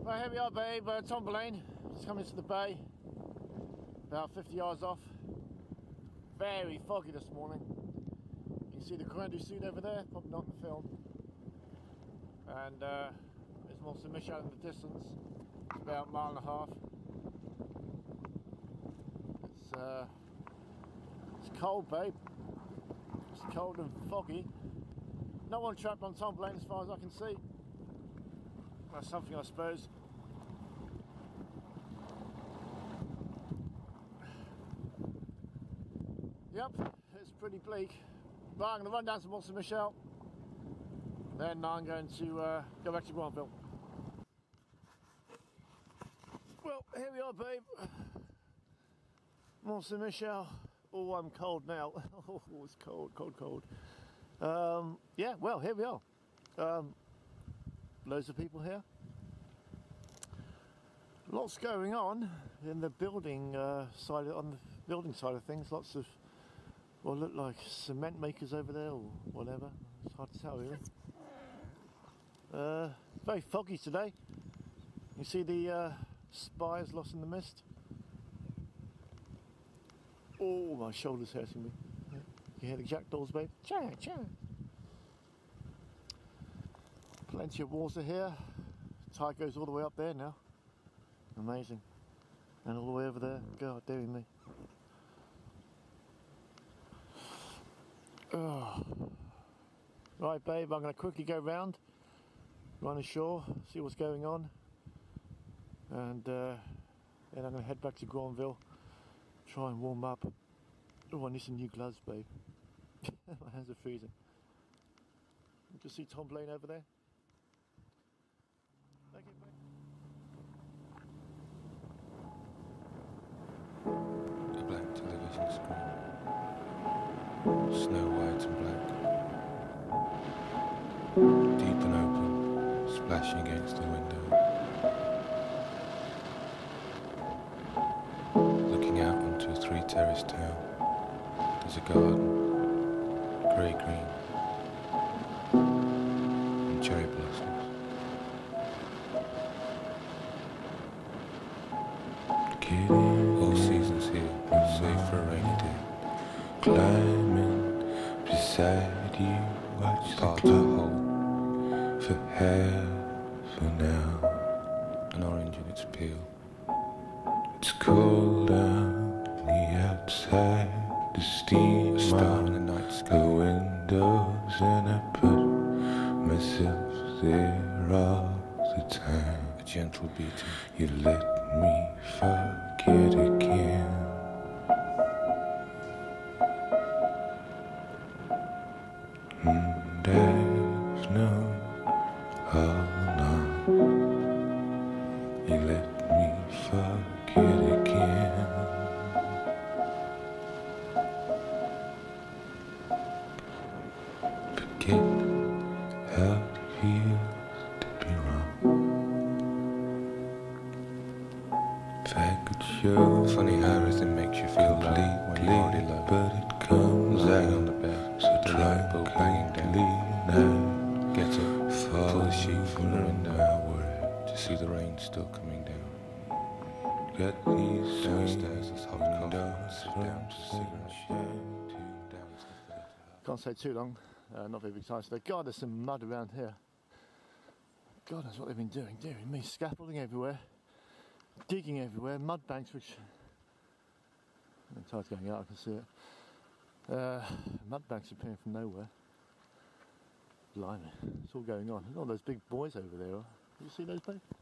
Well, here we are, babe. Tomberlane, just coming into the bay, about 50 yards off. Very foggy this morning. You can see the Correndu suit over there, probably not in the film. And there's Mont St Michel in the distance. It's about a mile and a half. It's cold, babe. It's cold and foggy. No one trapped on Tomberlane as far as I can see. That's something, I suppose. Yep, it's pretty bleak. But I'm going to run down to Mont St Michel. Then I'm going to go back to Granville. Well, here we are, babe. Mont St Michel. Oh, I'm cold now. Oh, it's cold, cold, cold. Yeah, well, here we are. Loads of people here. Lots going on in the building side, on the building side of things. Lots of what look like cement makers over there or whatever. It's hard to tell, really. Very foggy today. You see the spires lost in the mist. Oh, my shoulder's hurting me. You hear the jackdaws, babe? Cha, cha. Plenty of water here. The tide goes all the way up there now. Amazing. And all the way over there. God, dearie me. Oh. Right, babe, I'm going to quickly go round, run ashore, see what's going on. And then I'm going to head back to Granville, try and warm up. Oh, I need some new gloves, babe. My hands are freezing. You can see Tomberlane over there. Thank you, babe. A blank television screen, snow white and black, deep and open, splashing against the window. Looking out onto a three-terrace town, there's a garden, grey-green, and cherry blossoms. All seasons here, save for a rainy day. Climbing beside you, watch part the hole for half an hour. An orange in its peel. It's cold out the outside, the steam, a star in the night sky, the windows, and I put myself there all the time. A gentle beating. You let me forget again. And I've known all along. You let me forget again. Forget how it feels to be wrong. If I could show, funny how everything makes you feel low when you already love, but it comes lying on the bed, so the light bulb hanging down. Get up, pull the sheet from the window to see the rain still coming down. Get these downstairs, it's hot coffee, sit down to cigarette. Can't stay too long. Not very big time today. God, there's some mud around here. God knows what they've been doing. Dearie me, scaffolding everywhere. Digging everywhere, mud banks, which the tide's going out, I can see it. Mud banks appearing from nowhere. Blimey, it's all going on. Look at all those big buoys over there. Did you see those, babe?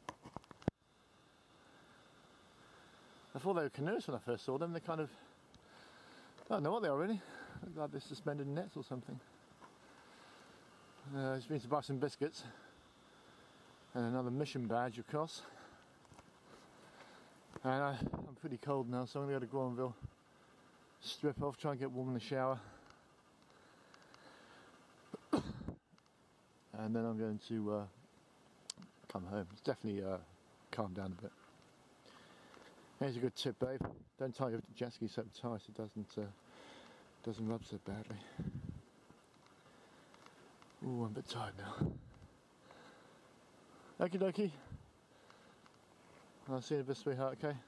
I thought they were canoes when I first saw them. They're kind of, I don't know what they are really. Look like they're suspended nets or something. Just been to buy some biscuits and another mission badge, of course. And I'm pretty cold now, so I'm going to go to Granville, strip off, try and get warm in the shower. And then I'm going to come home. It's definitely calmed down a bit. Here's a good tip, babe. Don't tie your jet ski so tight it doesn't rub so badly. Ooh, I'm a bit tired now. Okie dokie. I'll see you in a bit, sweetheart, okay?